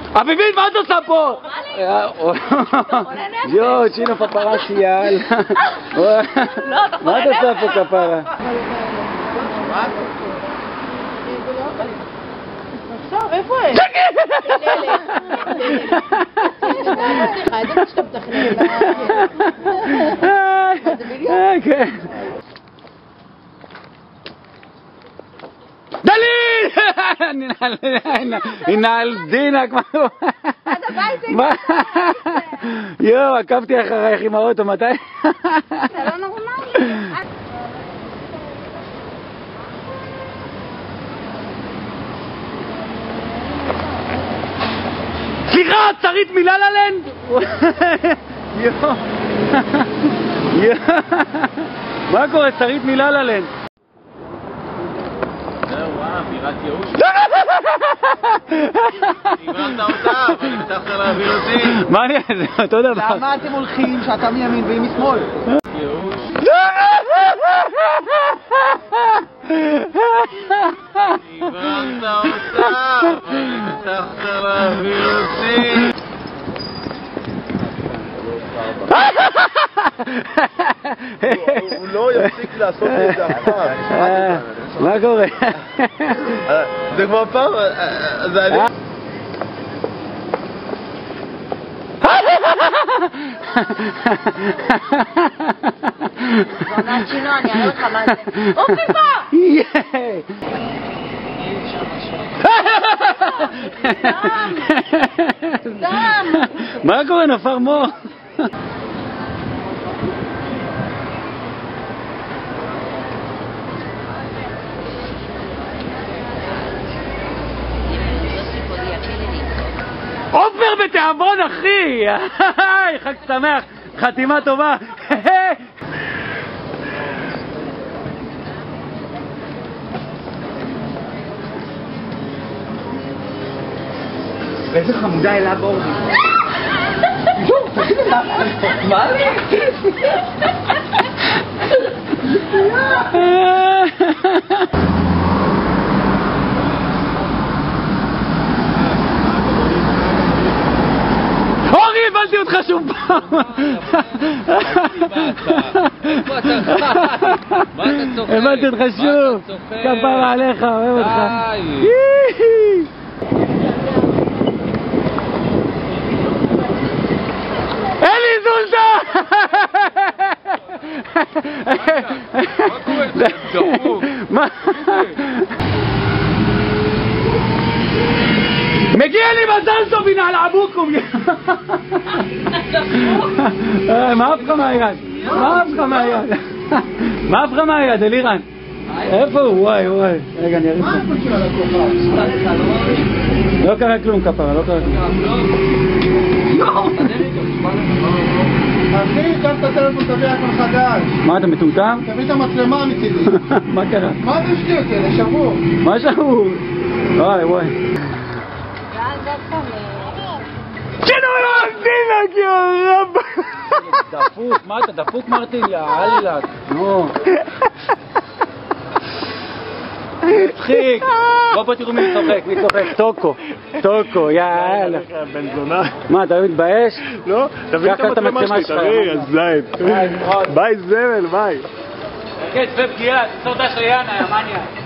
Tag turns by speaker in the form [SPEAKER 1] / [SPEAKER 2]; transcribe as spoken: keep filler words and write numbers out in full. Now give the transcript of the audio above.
[SPEAKER 1] אביבית, מה את עושה פה? יואו, צ'ינו פפרסי, יאללה. מה את עושה פה כפרה?
[SPEAKER 2] עכשיו, איפה הם? זה מה שאתה מתכנן. זה בדיוק.
[SPEAKER 1] כן. דליל! נעל דינק, מה הוא?
[SPEAKER 2] עד הבית זה...
[SPEAKER 1] יואו, עקבתי אחרייך עם האוטו, מתי?
[SPEAKER 2] זה לא נורמלי.
[SPEAKER 1] סליחה, שרית מלה-לה-לנד! יואו. מה קורה, שרית מלה-לה-לנד?
[SPEAKER 3] זהו, וואו, בירת ייאוש. דיברת אותה, אבל הבטחת להעביר אותי.
[SPEAKER 1] מה אני... זה אותו דבר.
[SPEAKER 4] למה אתם הולכים שאתה מימין והיא משמאל?
[SPEAKER 3] ייאוש. דיברת אותה, אבל הבטחת להעביר אותי.
[SPEAKER 5] הוא לא יפסיק לעשות את זה אף פעם.
[SPEAKER 1] מה קורה?
[SPEAKER 5] זה כבר פעם, זה אני...
[SPEAKER 2] זונה צ'ינו, אני אראה לך מה זה. אופי פה! דם!
[SPEAKER 1] מה קורה, נפר מוח? עופר בתיאבון, אחי! חג שמח, חתימה טובה.
[SPEAKER 4] ואיזה חמודה אלה באורדים. יואו, תגידי לה. מה לי?
[SPEAKER 1] אורי, הבנתי אותך שוב פעם.
[SPEAKER 3] איפה אתה חי? מה אתה צוחק?
[SPEAKER 1] הבנתי אותך שוב. כפרה עליך, אוהב אותך.
[SPEAKER 3] די.
[SPEAKER 1] אלי זולטה!
[SPEAKER 3] מה קורה? זה דפוק.
[SPEAKER 1] מה? מגיע לי מזל טוב, הנה על עבוקום. מה אף לך מהיד? מה אף לך מהיד? מה אף לך מהיד, אלירן? איפה הוא? וואי וואי. רגע, אני אריץ לך. לא קרה כלום כפרה, לא קרה כלום.
[SPEAKER 5] אחי, קח את הטלפון, תביא הכל חדש.
[SPEAKER 1] מה, אתה מטומטם?
[SPEAKER 5] תביא את המצלמה מצידי.
[SPEAKER 1] מה קרה?
[SPEAKER 5] מה זה שטויות האלה? שבור.
[SPEAKER 1] מה שבור? וואי וואי. צ'ינו מרטינק, יא רב! דפוק, מה אתה דפוק מרטין? יא אללק. נו. מצחיק. בוא בוא תראו מי צוחק, מי צוחק. טוקו. טוקו, יא אללק.
[SPEAKER 5] בן זונה.
[SPEAKER 1] מה, אתה לא מתבייש?
[SPEAKER 5] לא, תביא את המצלמה שלי, תביא, אז זין. ביי זמל, ביי.
[SPEAKER 1] כן, צפה פגיעה, סודה של יאנה, יא מניה.